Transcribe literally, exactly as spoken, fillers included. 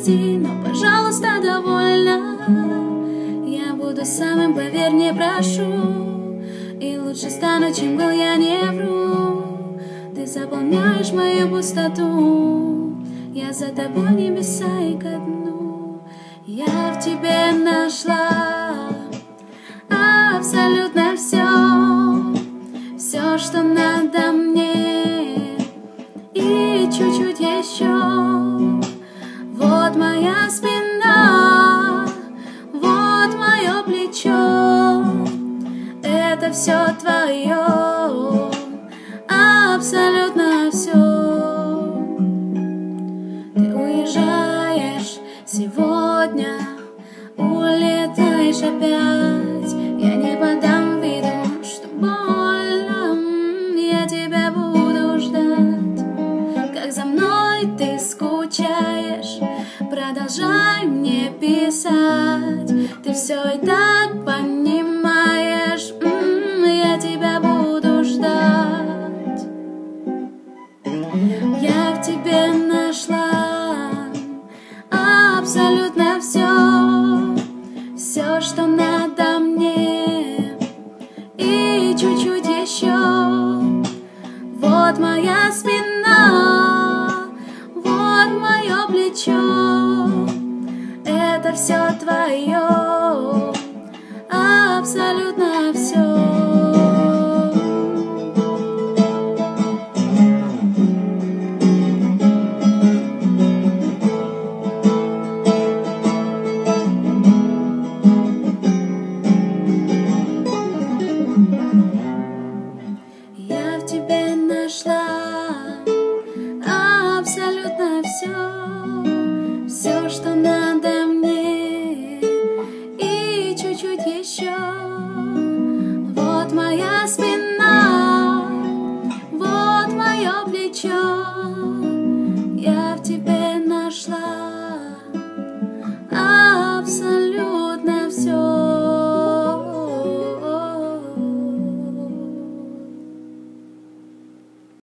прости, но, пожалуйста, довольно. Я буду самым, поверь, не прошу, и лучше стану, чем был, я не вру. Ты заполняешь мою пустоту, я за тобой небеса и ко дну. Я в тебе нашла абсолютно все, все, что надо мне, и чуть-чуть еще. Вот моя спина, вот мое плечо, это все твое, абсолютно все. Ты уезжаешь сегодня, улетаешь опять. Я не подам виду, что больно, я тебя буду ждать. Как за мной ты скучаешь, продолжай мне писать. Ты все и так понимаешь, я тебя буду ждать. Я в тебе нашла абсолютно все, все, что надо мне, и чуть-чуть еще. Вот моя спина, вот мое плечо, это все твое, абсолютно